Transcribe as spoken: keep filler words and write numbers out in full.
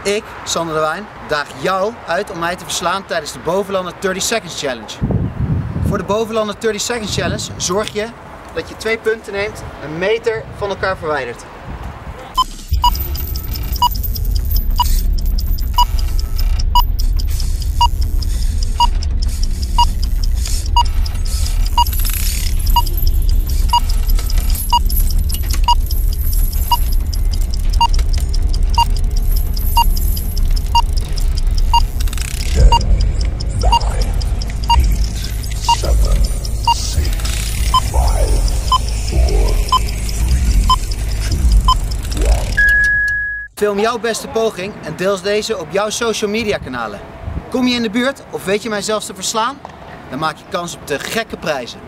Ik, Sander de Wijn, daag jou uit om mij te verslaan tijdens de Bovenlander dertig Seconds Challenge. Voor de Bovenlander dertig Seconds Challenge zorg je dat je twee punten neemt een meter van elkaar verwijderd. Film jouw beste poging en deel deze op jouw social media kanalen. Kom je in de buurt of weet je mij zelfs te verslaan? Dan maak je kans op de gekke prijzen.